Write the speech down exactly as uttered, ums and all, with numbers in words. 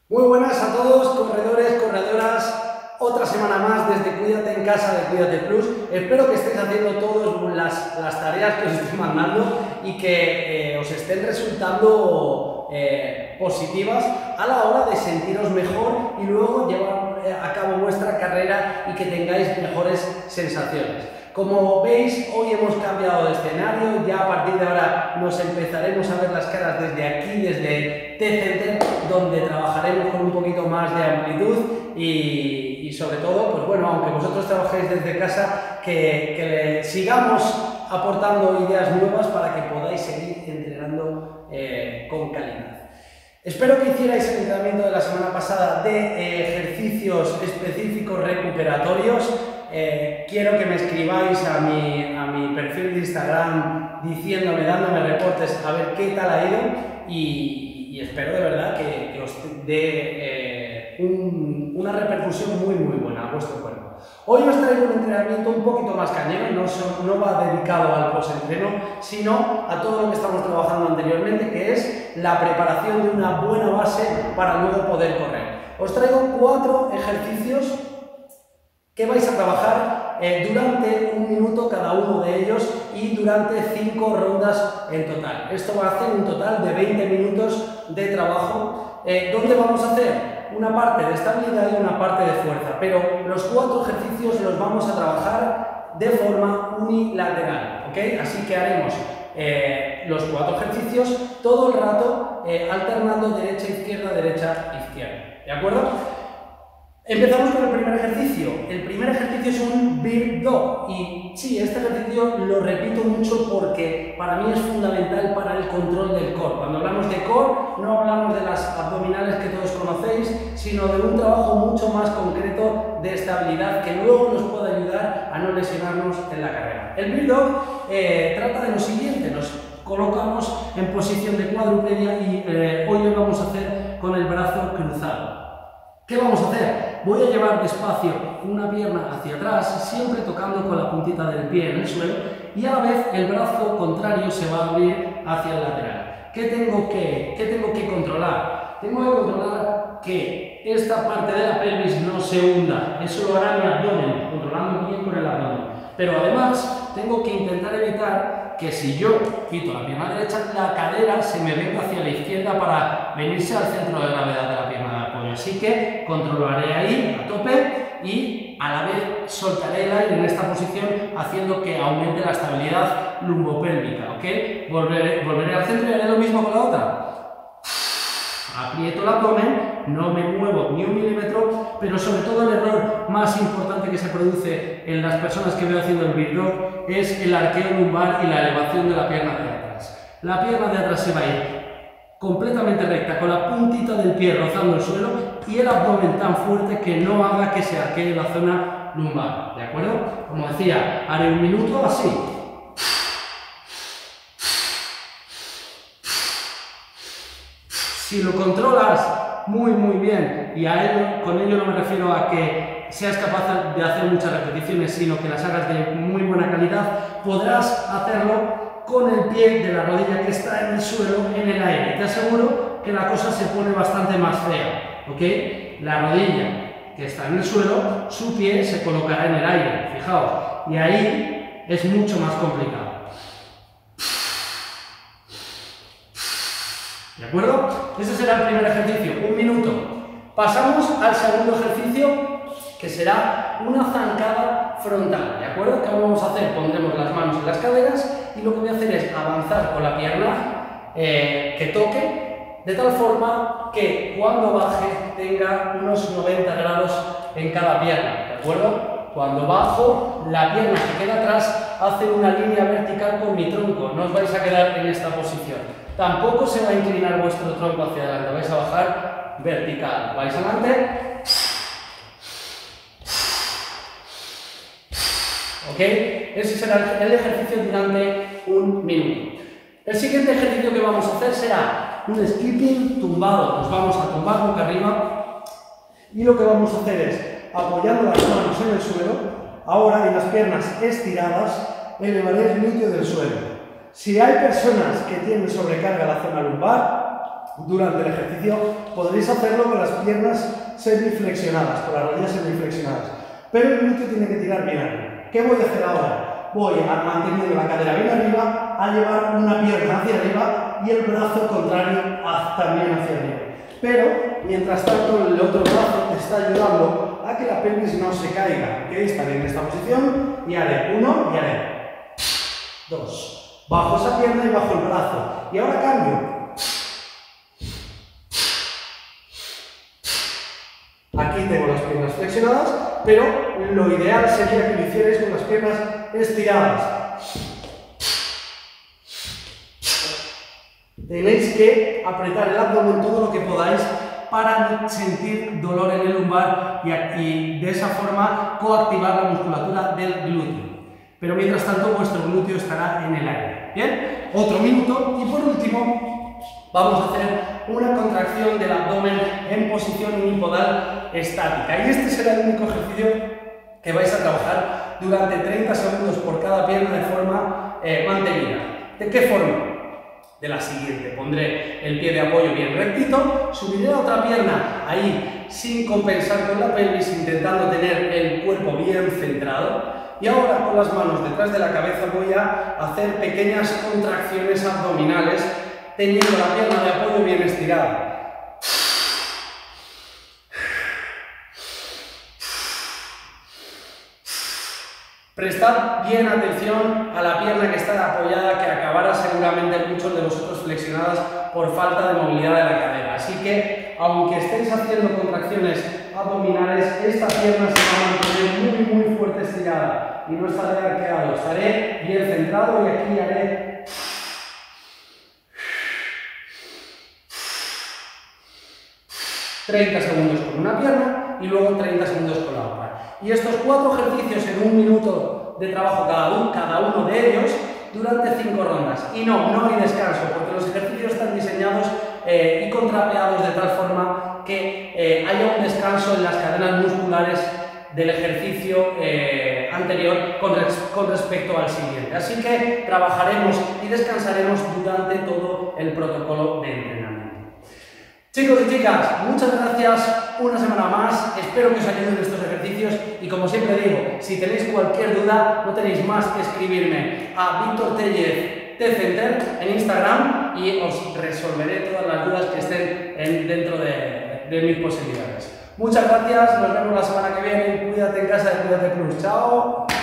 Muy buenas a todos, corredores, corredoras, otra semana más desde Cuídate en Casa de Cuídate Plus. Espero que estéis haciendo todas las, las tareas que os estoy mandando y que eh, os estén resultando eh, positivas a la hora de sentiros mejor y luego llevar eh, a cabo vuestra carrera y que tengáis mejores sensaciones. Como veis, hoy hemos cambiado de escenario, ya a partir de ahora nos empezaremos a ver las caras desde aquí, desde T-Center, donde trabajaremos con un poquito más de amplitud y, y sobre todo, pues bueno, aunque vosotros trabajéis desde casa, que, que sigamos aportando ideas nuevas para que podáis seguir entrenando eh, con calidad. Espero que hicierais el entrenamiento de la semana pasada de eh, ejercicios específicos recuperatorios. Eh, quiero que me escribáis a mi, a mi perfil de Instagram diciéndome, dándome reportes a ver qué tal ha ido y, y espero de verdad que, que os dé eh, un, una repercusión muy muy buena a vuestro cuerpo. Hoy os traigo un entrenamiento un poquito más cañero, no, son, no va dedicado al post-entreno, sino a todo lo que estamos trabajando anteriormente, que es la preparación de una buena base para luego poder correr. Os traigo cuatro ejercicios que vais a trabajar eh, durante un minuto cada uno de ellos y durante cinco rondas en total. Esto va a hacer un total de veinte minutos de trabajo, eh, donde vamos a hacer una parte de estabilidad y una parte de fuerza, pero los cuatro ejercicios los vamos a trabajar de forma unilateral, ¿ok? Así que haremos eh, los cuatro ejercicios todo el rato eh, alternando derecha-izquierda, derecha-izquierda, ¿de acuerdo? Empezamos con el primer ejercicio. El primer ejercicio es un Bird Dog y sí, este ejercicio lo repito mucho porque para mí es fundamental para el control del core. Cuando hablamos de core no hablamos de las abdominales que todos conocéis, sino de un trabajo mucho más concreto de estabilidad que luego nos puede ayudar a no lesionarnos en la carrera. El Bird Dog eh, trata de lo siguiente, nos colocamos en posición de cuadrupedia y eh, hoy lo vamos a hacer con el brazo cruzado. ¿Qué vamos a hacer? Voy a llevar despacio una pierna hacia atrás, siempre tocando con la puntita del pie en el suelo y a la vez el brazo contrario se va a abrir hacia el lateral. ¿Qué tengo que, qué tengo que controlar? Tengo que controlar que esta parte de la pelvis no se hunda. Eso lo hará mi abdomen, controlando bien con el abdomen. Pero además tengo que intentar evitar que si yo quito la pierna derecha, la cadera se me venga hacia la izquierda para venirse al centro de gravedad de la pierna de apoyo. Así que controlaré ahí a tope y a la vez soltaré el aire en esta posición haciendo que aumente la estabilidad lumbopélvica, ¿ok? Volveré, volveré al centro y haré lo mismo con la otra. Aprieto el abdomen, no me muevo ni un milímetro, pero sobre todo el error más importante que se produce en las personas que veo haciendo el Bird Dog es el arqueo lumbar y la elevación de la pierna de atrás. La pierna de atrás se va a ir completamente recta, con la puntita del pie rozando el suelo y el abdomen tan fuerte que no haga que se arquee la zona lumbar, ¿de acuerdo? Como decía, haré un minuto así. Si lo controlas muy muy bien, y a ello, con ello no me refiero a que seas capaz de hacer muchas repeticiones, sino que las hagas de muy buena calidad, podrás hacerlo con el pie de la rodilla que está en el suelo en el aire. Te aseguro que la cosa se pone bastante más fea, ¿ok? La rodilla que está en el suelo, su pie se colocará en el aire, fijaos, y ahí es mucho más complicado. ¿De acuerdo? Ese será el primer ejercicio, un minuto. Pasamos al segundo ejercicio, que será una zancada frontal, ¿de acuerdo? ¿Qué vamos a hacer? Pondremos las manos en las caderas y lo que voy a hacer es avanzar con la pierna eh, que toque, de tal forma que cuando baje tenga unos noventa grados en cada pierna, ¿de acuerdo? Cuando bajo, la pierna que queda atrás hace una línea vertical con mi tronco, no os vais a quedar en esta posición. Tampoco se va a inclinar vuestro tronco hacia adelante, vais a bajar vertical. Vais adelante. ¿Ok? Ese será el ejercicio durante un minuto. El siguiente ejercicio que vamos a hacer será un skipping tumbado. Nos vamos a tumbar boca arriba y lo que vamos a hacer es, apoyando las manos en el suelo, ahora y las piernas estiradas, elevaré el glúteo del suelo. Si hay personas que tienen sobrecarga la zona lumbar, durante el ejercicio podréis hacerlo con las piernas semiflexionadas, con las rodillas semiflexionadas. Pero el glúteo tiene que tirar bien arriba. ¿Qué voy a hacer ahora? Voy a, manteniendo la cadera bien arriba, a llevar una pierna hacia arriba y el brazo contrario también hacia arriba. Pero, mientras tanto, el otro brazo te está ayudando a que la pelvis no se caiga. ¿Ok? Estaré en esta posición y haré uno y haré dos. Bajo esa pierna y bajo el brazo. Y ahora cambio. Aquí tengo las piernas flexionadas, pero lo ideal sería que lo hicierais con las piernas estiradas. Tenéis que apretar el abdomen todo lo que podáis para sentir dolor en el lumbar y, y de esa forma coactivar la musculatura del glúteo. Pero mientras tanto vuestro glúteo estará en el aire. ¿Bien? Otro minuto y por último vamos a hacer una contracción del abdomen en posición unipodal estática. Y este será el único ejercicio que vais a trabajar durante treinta segundos por cada pierna de forma eh, mantenida. ¿De qué forma? De la siguiente, pondré el pie de apoyo bien rectito, subiré la otra pierna ahí sin compensar con la pelvis, intentando tener el cuerpo bien centrado. Y ahora con las manos detrás de la cabeza voy a hacer pequeñas contracciones abdominales teniendo la pierna de apoyo bien estirada. Prestad bien atención a la pierna que está apoyada, que acabará seguramente muchos de vosotros flexionadas por falta de movilidad de la cadera. Así que, aunque estéis haciendo contracciones abdominales, esta pierna se va a mantener muy muy fuerte estirada y no estaré arqueado, estaré bien centrado y aquí haré treinta segundos con una pierna y luego treinta segundos con la otra. Y estos cuatro ejercicios en un minuto de trabajo cada uno, cada uno de ellos durante cinco rondas. Y no, no hay descanso, porque los ejercicios están diseñados eh, y contrapeados de tal forma que eh, haya un descanso en las cadenas musculares del ejercicio eh, anterior con, res con respecto al siguiente. Así que trabajaremos y descansaremos durante todo el protocolo de entrenamiento. Chicos y chicas, muchas gracias una semana más, espero que os ayuden estos ejercicios y como siempre digo, si tenéis cualquier duda no tenéis más que escribirme a Víctor Tellez T Center en Instagram y os resolveré todas las dudas que estén en, dentro de, de mis posibilidades. Muchas gracias, nos vemos la semana que viene, cuídate en casa y Cuídate Plus, chao.